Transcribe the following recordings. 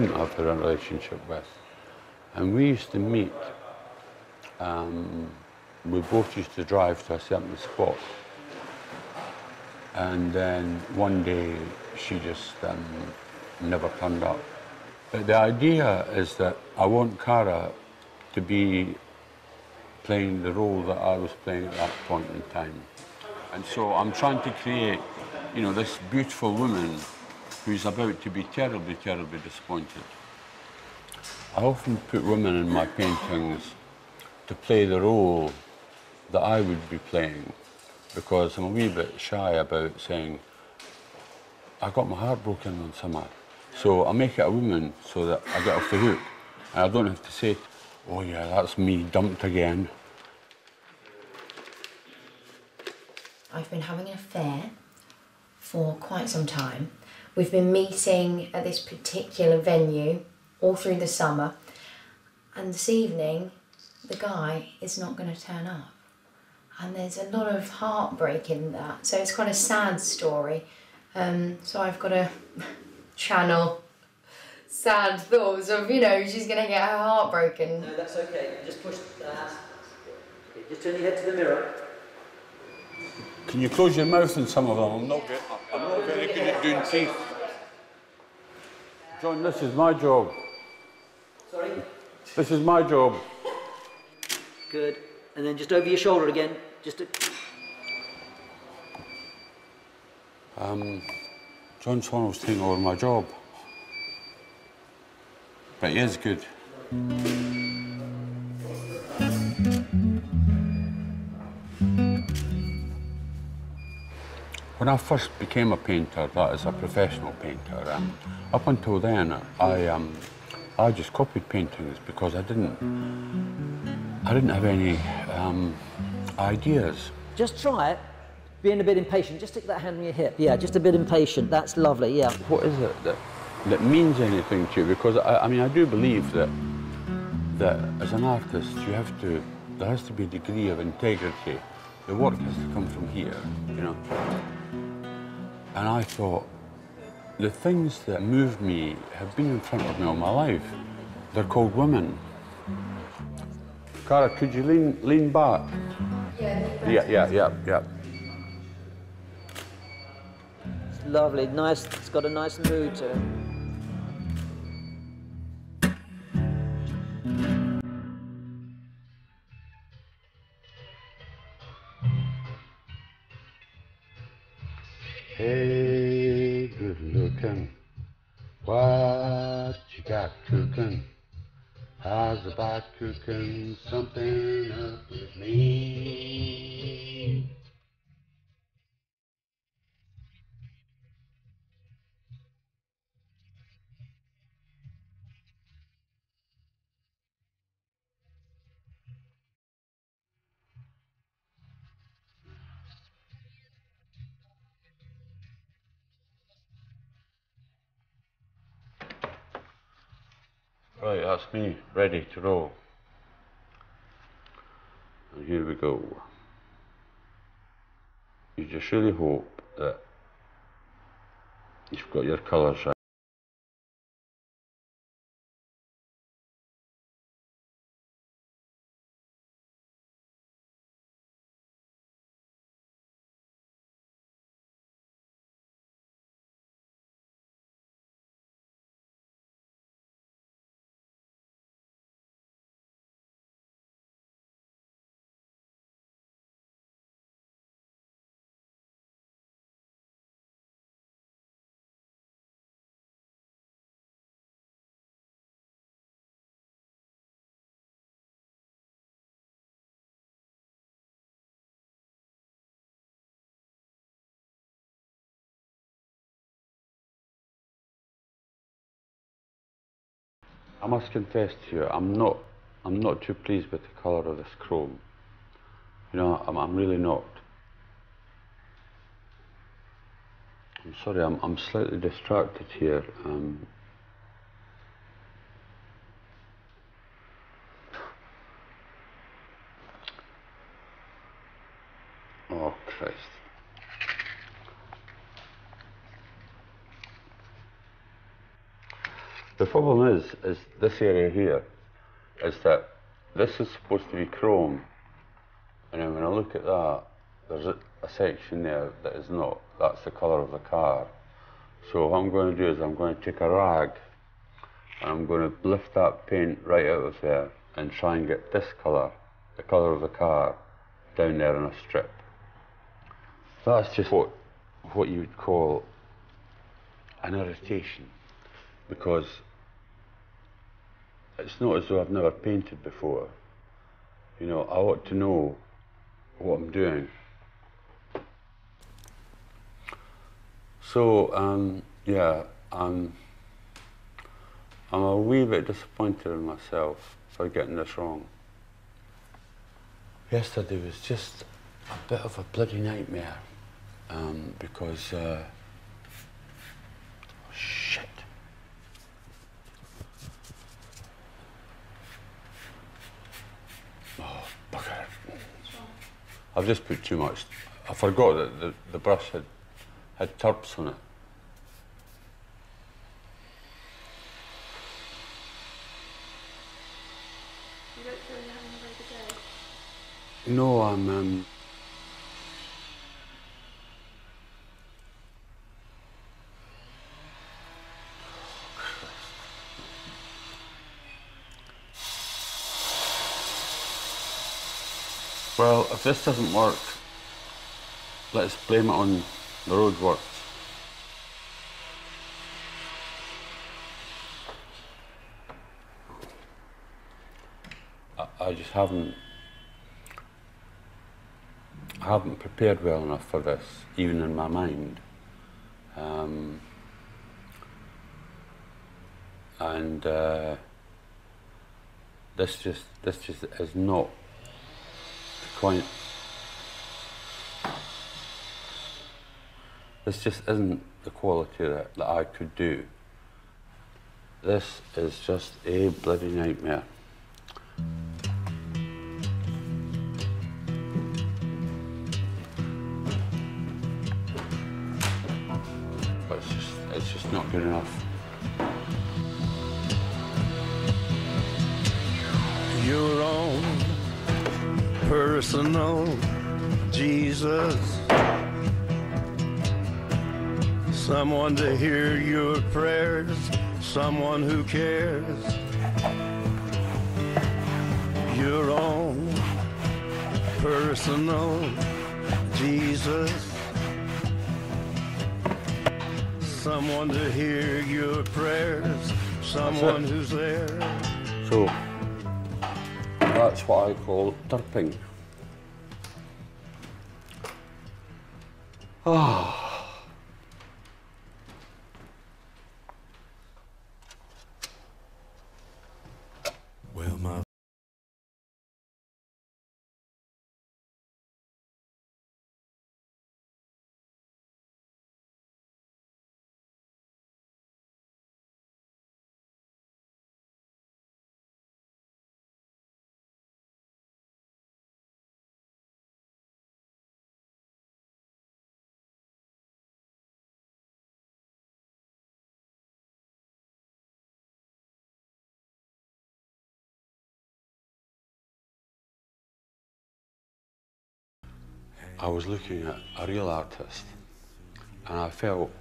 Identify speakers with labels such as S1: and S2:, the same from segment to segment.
S1: I've had a relationship with. And we used to meet, we both used to drive to a certain spot. And then one day she just never turned up. But the idea is that I want Cara to be playing the role that I was playing at that point in time. And so I'm trying to create, you know, this beautiful woman who's about to be terribly, terribly disappointed. I often put women in my paintings to play the role that I would be playing, because I'm a wee bit shy about saying, I got my heart broken on summer. So I make it a woman so that I get off the hook. And I don't have to say, oh yeah, that's me dumped again.
S2: I've been having an affair for quite some time. We've been meeting at this particular venue all through the summer, and this evening the guy is not going to turn up, and there's a lot of heartbreak in that, so it's quite a sad story. So I've got to channel sad thoughts of, you know, she's going to get her heart broken.
S3: No, that's okay. Just push that. Okay, just turn your head to the mirror.
S1: Can you close your mouth in some of them? I'm not very good at doing teeth. John, this is my job.
S3: Sorry?
S1: This is my job.
S3: Good. And then just over your shoulder again. Just to...
S1: John Swanell's taking over my job. But he is good. When I first became a painter, that is a professional painter, up until then, I just copied paintings because I didn't have any ideas.
S3: Just try it. Being a bit impatient. Just stick that hand on your hip. Yeah, just a bit impatient. That's lovely, yeah.
S1: What is it that means anything to you? Because I mean, I do believe that as an artist, there has to be a degree of integrity. The work has to come from here, you know. And I thought, the things that move me have been in front of me all my life. They're called women. Cara, could you lean back? Yeah.
S3: It's lovely, nice. It's got a nice mood to it.
S1: Hey, good looking, what you got cooking? How's about cooking something up with me? Right, that's me, ready to roll. And here we go. You just really hope that you've got your colours right. I must confess to you, I'm not too pleased with the colour of this chrome. You know, I'm really not. I'm sorry, I'm slightly distracted here. Oh Christ. The problem is this area here, is that this is supposed to be chrome, and then when I look at that, there's a section there that is not. That's the colour of the car. So what I'm going to do is I'm going to take a rag, and I'm going to lift that paint right out of there and try and get this colour, the colour of the car, down there in a strip. That's just what you would call an irritation, because it's not as though I've never painted before. You know, I ought to know what I'm doing. So, yeah, I'm a wee bit disappointed in myself for getting this wrong. Yesterday was just a bit of a bloody nightmare, because, oh shit. Oh, bugger. I've just put too much. I forgot that the brush had turps on it.
S4: You don't feel you're having a very good day?
S1: No, I'm well, if this doesn't work, let's blame it on the roadworks. I just haven't prepared well enough for this, even in my mind. This just is not quite. This just isn't the quality that I could do. This is just a bloody nightmare. But it's just not good enough.
S5: Your own personal Jesus, someone to hear your prayers, someone who cares. Your own personal Jesus, someone to hear your prayers, someone who's there.
S1: So that's what I call turping. Oh.
S5: Well, my
S1: I was looking at a real artist, and I felt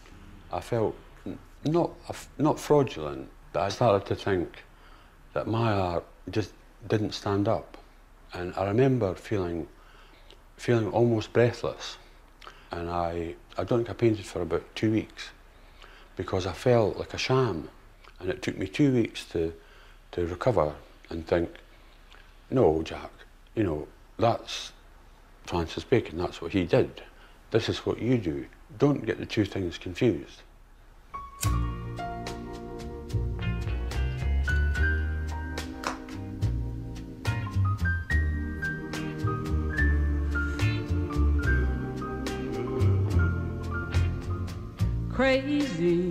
S1: not fraudulent, but I started to think that my art just didn't stand up, and I remember feeling almost breathless, and I don't think I painted for about 2 weeks because I felt like a sham, and it took me 2 weeks to recover and think, no, Jack, you know, that's Francis Bacon, that's what he did. This is what you do. Don't get the two things confused.
S6: Crazy,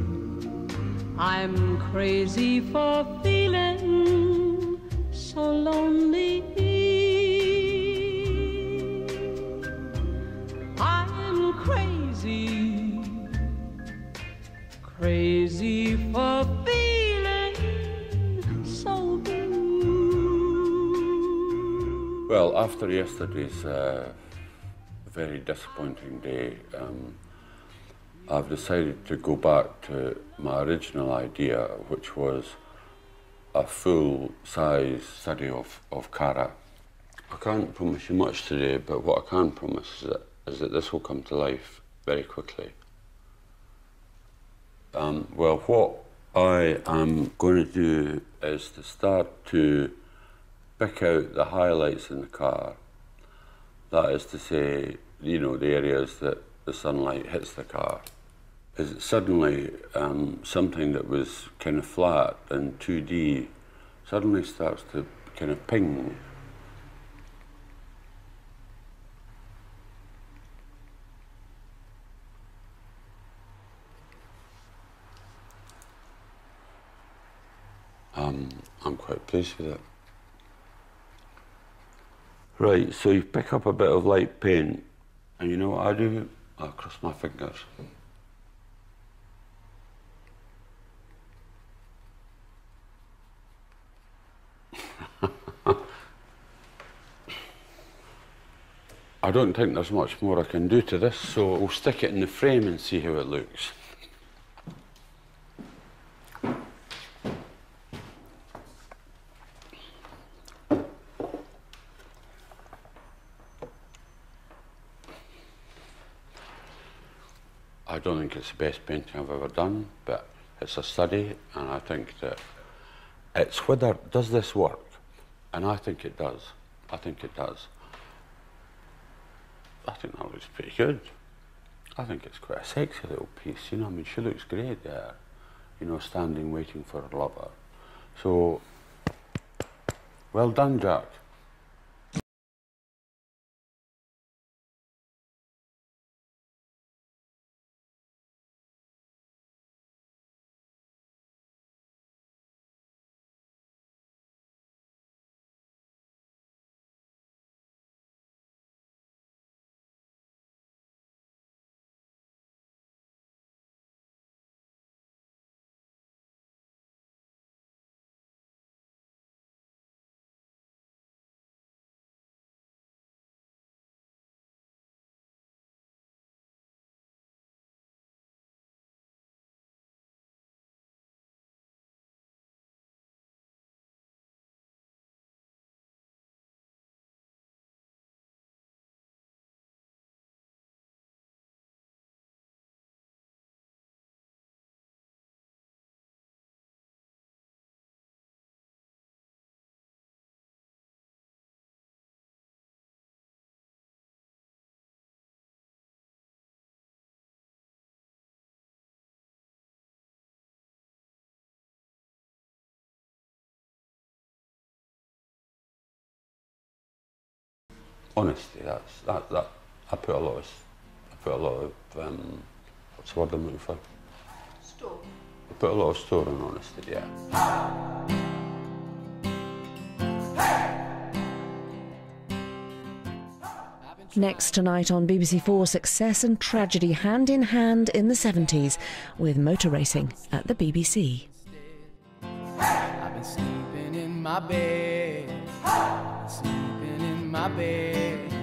S6: I'm crazy for feeling so lonely. Crazy for feeling
S1: Well, after yesterday's very disappointing day, I've decided to go back to my original idea, which was a full-size study of Cara. I can't promise you much today, but what I can promise is that this will come to life very quickly. Well, what I am going to do is to start to pick out the highlights in the car. That is to say, you know, the areas that the sunlight hits the car. Is it suddenly something that was kind of flat and 2D suddenly starts to kind of ping. I'm quite pleased with it. Right, so you pick up a bit of light paint, and you know what I do? I cross my fingers. I don't think there's much more I can do to this, so we'll stick it in the frame and see how it looks. I don't think it's the best painting I've ever done, but it's a study, and I think that it's whether, does this work? And I think it does. I think it does. I think that looks pretty good. I think it's quite a sexy little piece, you know, I mean, she looks great there, you know, standing waiting for her lover. So, well done, Jack. Honesty, that. I put a lot of what's the word I'm looking for?
S4: Store.
S1: I put a lot of store on honesty, yeah.
S7: Next tonight on BBC4, success and tragedy hand in hand in the 70s with motor racing at the BBC.
S8: I've been sleeping in my bed, sleeping in my bed.